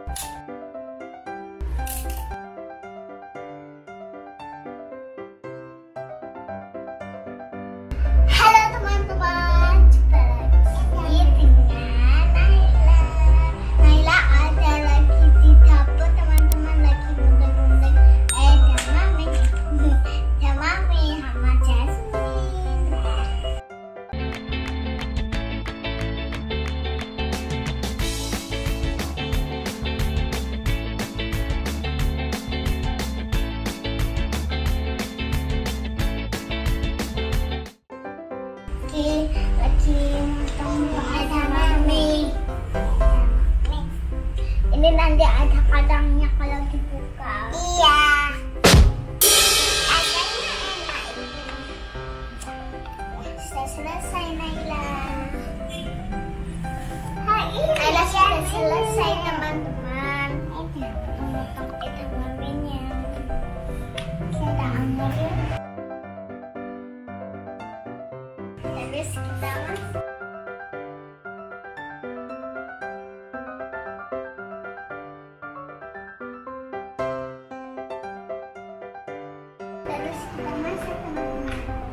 Halo teman-teman, jumpa lagi dengan Naila. Naila ada lagi di dapur teman-teman, lagi gunting-gunting Mami sama Jasmine. Lagi ada Mami. Ini nanti ada kacangnya kalau dibuka. Iya. Kacangnya enak ini. Sudah selesai Naila. Naila sudah selesai teman-teman. Untuk itu Maminya. Kita ambil. Terus kita masak teman-teman.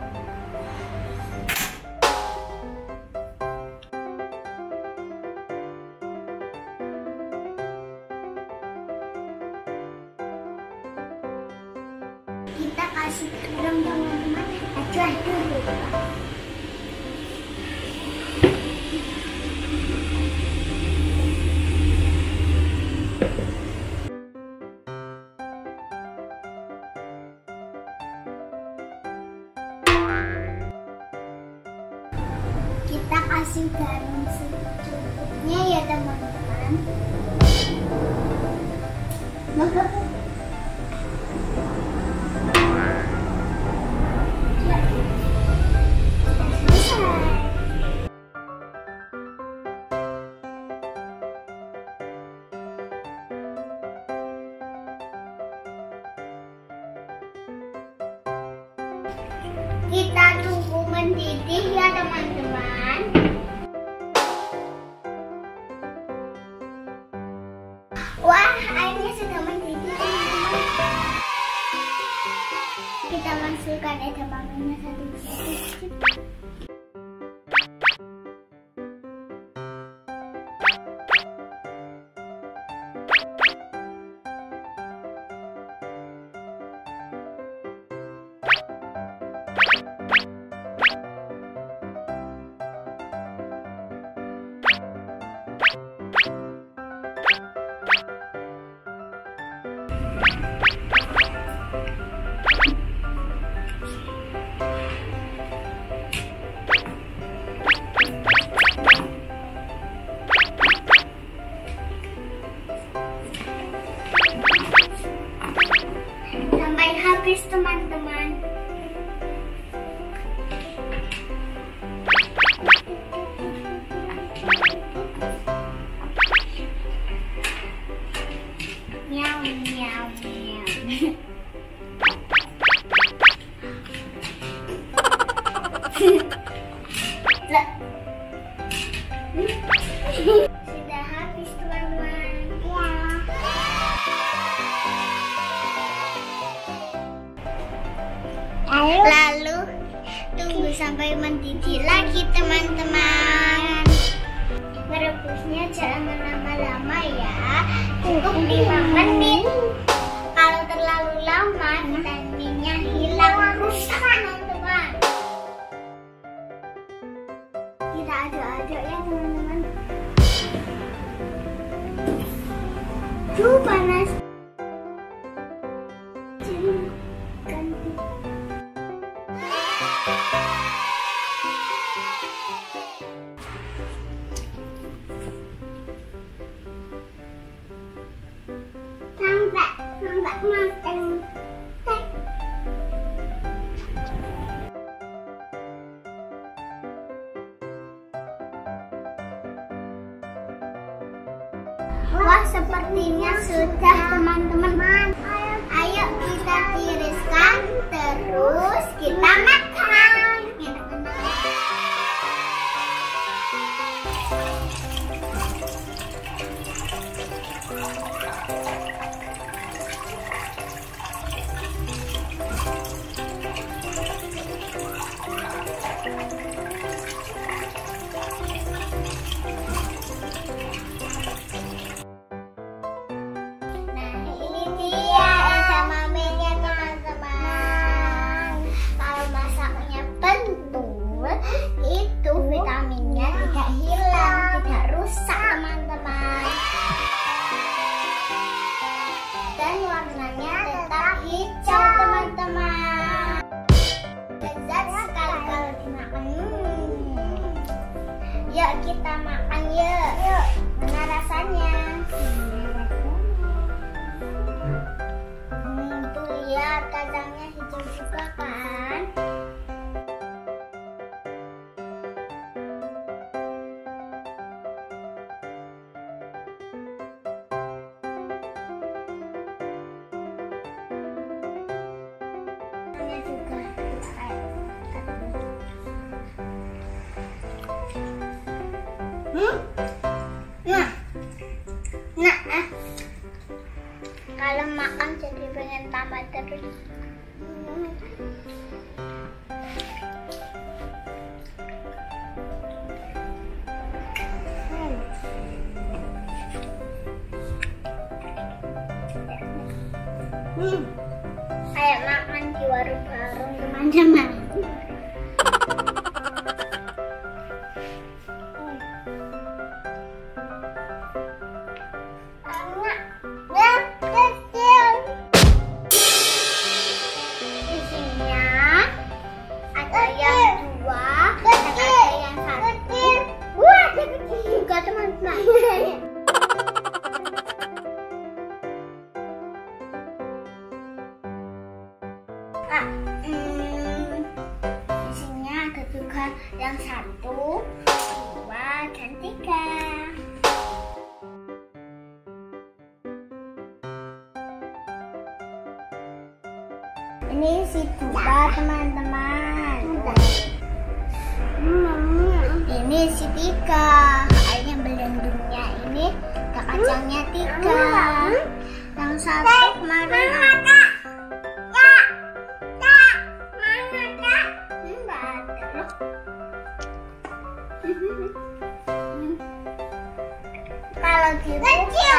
Kita kasih garam teman-teman. Acuh dulu. Kita kasih garam secukupnya ya teman-teman. Kita tunggu mendidih ya teman-teman. Wah, airnya sudah mendidih teman-teman. Kita masukkan edamame satu sedikit. Sampai habis teman-teman. Miau miau miau. Sudah habis teman-teman. Ya. Lalu tunggu sampai mendidih lagi teman-teman. Merebusnya jangan lama-lama ya, cukup 5 menit. Kalau terlalu lama nantinya hilang, rusak teman-teman. Kita aduk-aduk ya teman-teman. Panas. Ganti. Sampai matang. Wah, sepertinya sudah teman-teman. Ayo kita tiriskan, terus kita makan. Enak-enak. lihat kacangnya hijau juga kan? Kacangnya juga kalau makan jadi pengen tambah terus. Kayak makan di warung-warung teman-teman. Isinya ada juga yang 1, 2, dan 3. Ini isi 2 teman-teman. Ini isi 3. Airnya belendungnya ini ada kacangnya 3. Yang 1 kemarin kalau dibuka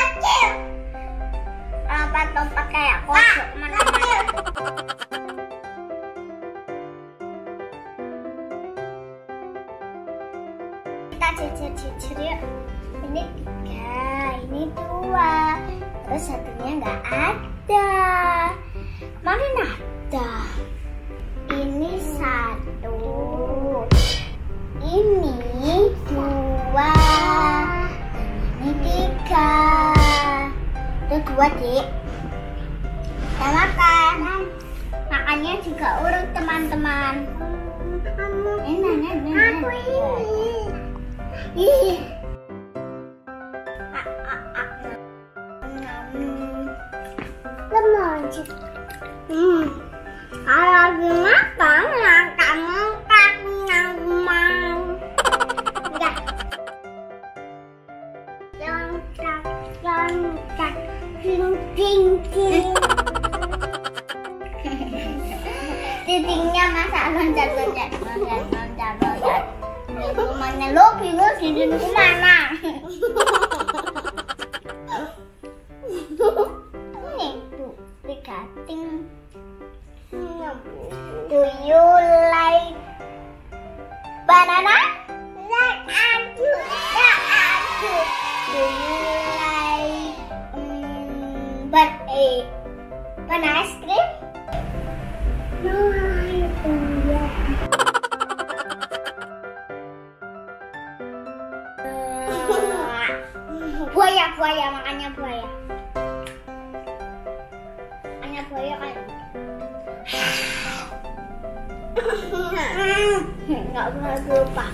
lompat-lompat kayak kodok mana-mana. Kita jejer-jejer yuk. Ini 3, ini 2, terus satunya nggak ada. Kemarin ada. Ini 1, ini 2, ini 3. Itu 2, Dik. Kita makan. Makannya juga urut teman-teman. Aku ini. Lemon. Kalau lagi makan, kamu kenyang mau. Enggak. Loncat, ting. Titingnya masa loncat. Mana lo bingung sini kemana? Ini tuh 3 ting. Do you like banana? Like aku. Do you like banana ice cream? No, buaya makannya buaya. Makannya buaya kan. Nggak boleh lupa.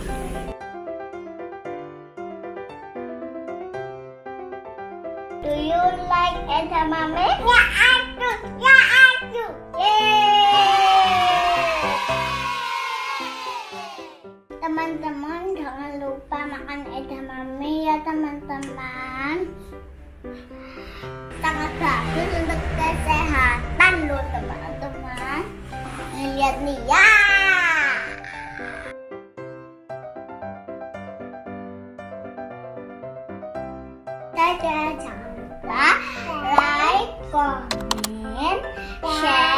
Do you like edamame? Ya aku. Teman-teman jangan lupa makan edamame ya teman-teman. Sangat bagus untuk kesehatan loh teman-teman. Lihat nih ya. Dadah, jangan lupa like, comment, share.